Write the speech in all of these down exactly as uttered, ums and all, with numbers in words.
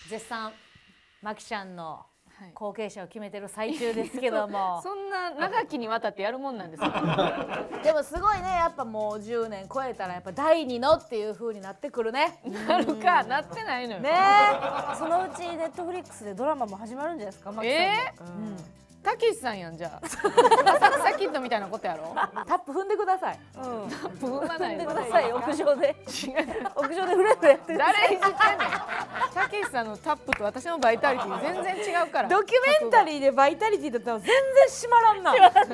絶賛マキちゃんの後継者を決めてる最中ですけどもそんな長きにわたってやるもんなんですかでもすごいね、やっぱもうじゅうねん超えたらやっぱ第二のっていう風になってくるね。 なるかなってないのよねえそのうちネットフリックスでドラマも始まるんじゃないですか、マキさんの。 えーたけしさんやんじゃあ。サクサキッドみたいなことやろ。 タップ踏んでください。 タップ踏まないでください、屋上で。 違う。 屋上でフレームやってる。 誰いじってんねん。たけしさんのタップと私のバイタリティ全然違うから。 ドキュメンタリーでバイタリティだったら全然閉まらんな。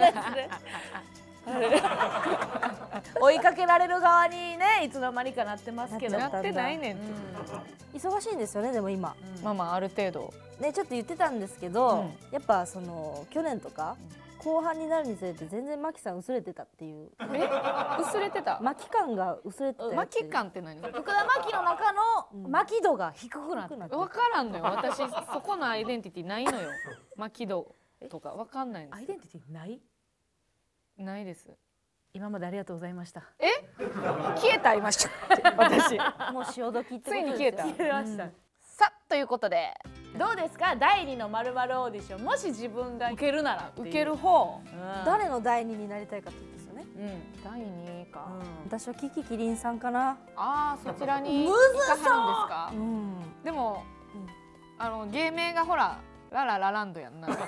追いかけられる側にね、いつの間にかなってますけど。 なってないねん。 忙しいんですよね、でも今。 まあまあある程度。 ね、ちょっと言ってたんですけど、やっぱその去年とか後半になるにつれて全然マキさん薄れてたっていう。 え、薄れてた。 マキ感が薄れてた。 マキ感って何？ 福田マキの中のマキ度が低くなってる。 わからんのよ。私そこのアイデンティティないのよ。マキ度とかわかんないんです。 アイデンティティない？ ないです。 今までありがとうございました。 え？消えた今し私。 もう潮時ってついに消えた。 消えました。 さあということで。 どうですか、第二のまるまるオーディション、もし自分が受けるなら受ける方、 誰の第二になりたいかって言うんですよね。 うん、だいにか。 私はキキキリンさんかな。 ああ、そちらに行かはるんですか。でもあの芸名がほらラララランドやんな。無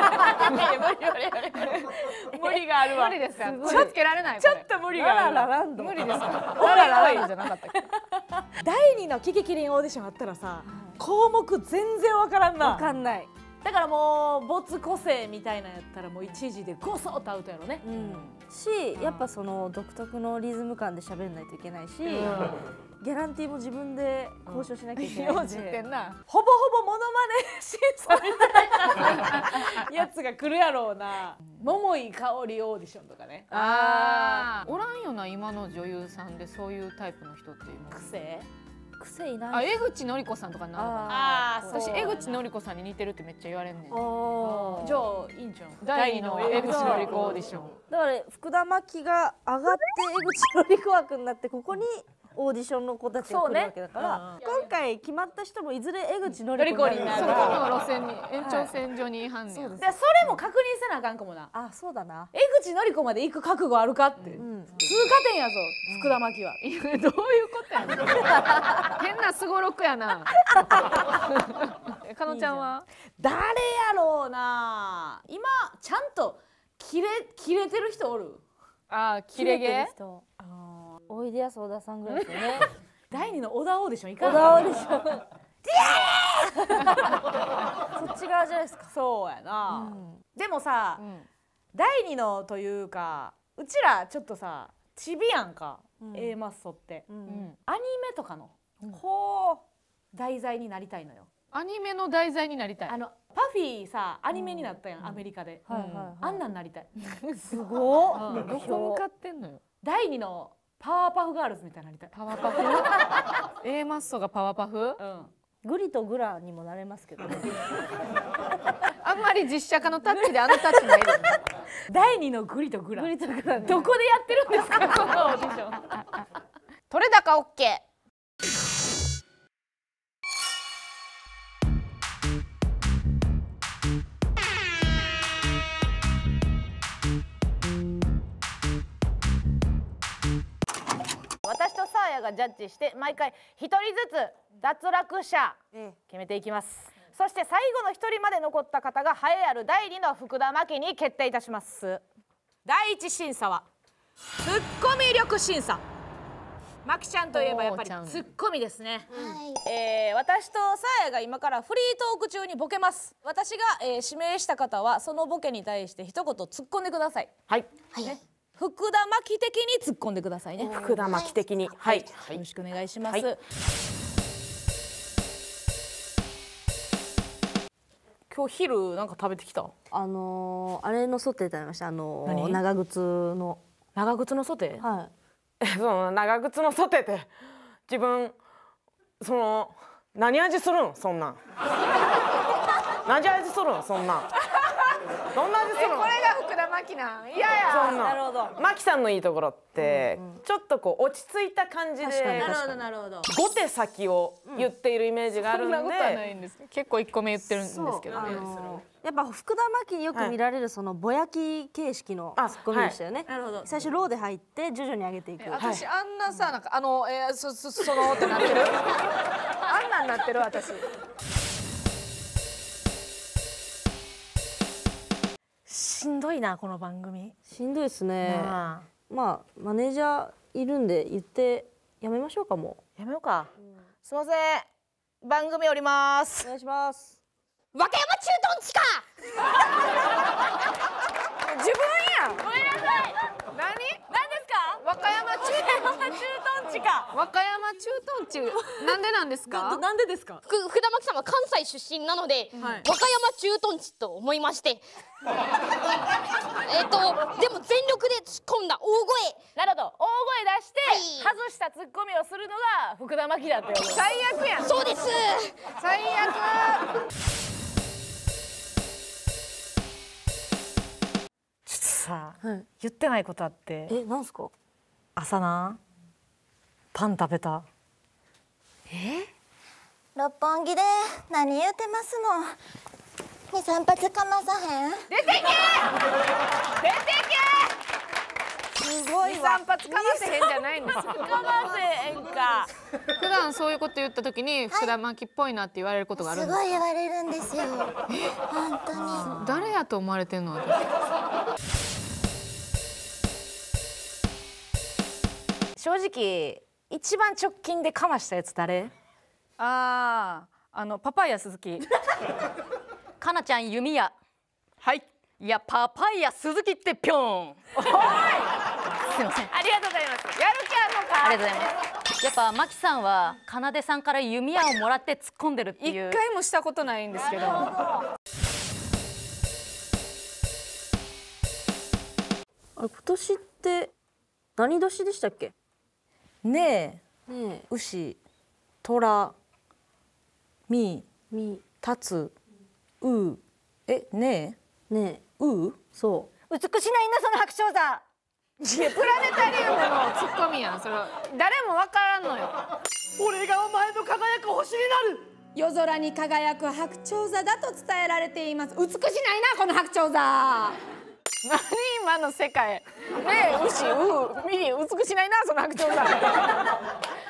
理があるわ。無理ですか。ちょっとつけられない。 ちょっと無理がある。 ララランド。 無理ですか。ラララランドじゃなかったっけ。 第二のキキキリンオーディションあったらさ、項目全然わからんな。 わかんない。 だからもう没個性みたいなやったらもう一時でゴソッとアウトやろね。 し、やっぱその独特のリズム感で喋んないといけないし、ギャランティーも自分で交渉しなきゃいけない。 よう知ってんな。 ほぼほぼモノマネ審査みたいなやつが来るやろうな。桃井かおりオーディションとかね。 ああ、おらんよな今の女優さんでそういうタイプの人っていうの。 癖？ 癖いない。 あ、江口のり子さんとかなのかな。 ああ、 私江口のり子さんに似てるってめっちゃ言われんねん。 じゃあいいんじゃん。 第二の江口のり子オーディション。 だから福田真紀が上がって江口のり子枠になってここにオーディションの子たちが来るわけだから、今回決まった人もいずれ江口のり子になる。 そこの路線に延長線上に違反ねん。 でそれも確認せなあかんかもな。 あ、そうだな。 江口のり子まで行く覚悟あるかって。通過点やぞ福田真紀は。 どういうことやねん。変なすごろくやな。かのちゃんは誰やろうな。今ちゃんと切れ切れてる人おる？ ああ、切れ毛。 おいでやす小田さんぐらいですよね。 第二の小田オーディション行か小田オーディション。そっち側じゃないですか。 そうやな。でもさ、第二のというかうちらちょっとさチビやんか、A マッソって。アニメとかのほう題材になりたいのよ。 アニメの題材になりたい。 あのパフィーさアニメになったやん、アメリカで。あんなんなりたい。 すごっ。 どこ向かってんのよ。 第二のパワーパフガールズみたいになりたい。 パワーパフ？A マッソがパワーパフ？ グリとグラにもなれますけどね。 あんまり実写化のタッチであのタッチないですね。 第二のグリとグラ。 グリとグラ。 どこでやってるんですかこのオーディション。 取れ高 オーケー。私とサーヤがジャッジして毎回一人ずつ脱落者決めていきます。そして最後の一人まで残った方が栄えある第二の福田真紀に決定いたします。 第一審査はツッコミ力審査。マキちゃんといえばやっぱりツッコミですね。えー、私とサーヤが今からフリートーク中にボケます。私が、えー、指名した方はそのボケに対して一言突っ込んでください。 はい、 ね、福田真紀的に突っ込んでくださいね。 福田真紀的に、はい、 よろしくお願いします。はい、今日昼なんか食べてきた？ あのー、あれのソテー食べました。あのー、長靴の長靴のソテー。 はい。 その長靴のソテーって自分その何味するんそんなん。何味するんそんなん。どんな味するん。 これが福田マキなんいややそんななるほど。 マキさんのいいところってちょっとこう落ち着いた感じ確かにで確かになるほど。 ご手先を言っているイメージがあるんで、 そんなことはないんです結構一個目言ってるんですけどあねのやっぱ福田真紀によく見られるそのぼやき形式のあツッコミでしたよね。 なるほど。 最初ローで入って徐々に上げていく。 私あんなさなんかあのえーそそそのってなってる。あんなんなってる私。しんどいなこの番組。 しんどいですね。 なあまあマネージャーいるんで言ってやめましょうかもやめようか。すいません番組降りまう。 す。 お願いします。 和歌山駐屯地か。 自分やん。ごめんなさい。何？何ですか？和歌山駐屯地か。和歌山駐屯地なんでなんですか？なんでですか？ 福福田真紀さんは関西出身なので、 はい和歌山駐屯地と思いまして。えっとでも全力で突っ込んだ大声。 なるほど大声出してはい外したツッコミをするのが福田真紀だってこと最悪やんそうです。 最悪ちょっとさ、 はい言ってないことあってえ、なんすか？ 朝なパン食べた。 六本木で何言うてますの。二三発かまさへん。 出てけ出てすごけ二三発かませへんじゃないんですよかませへんか普段そういうこと言った時に福田真紀っぽいなって言われることがあるんですすごい言われるんですよ。本当に。 誰やと思われてんの私正直一番直近でかましたやつ誰？ ああ、あのパパイヤ鈴木。かなちゃん弓矢。はい。いやパパイヤ鈴木ってぴょん。 おいすいませんありがとうございますやる気あんのかありがとうございます。やっぱマキさんはかなでさんから弓矢をもらって突っ込んでるって一いう。 回もしたことないんですけどあれ今年って何年でしたっけ？ ねえね牛虎みえ、み、 たつうえねねえ、 えうそ美しないなその白鳥座。 いやプラネタリウムのツッコミやんそれは誰もわからんのよ俺がお前の輝く星になる。 夜空に輝く白鳥座だと伝えられています。美しないなこの白鳥座。 何今の世界ねえ牛うみ美しないなその白鳥座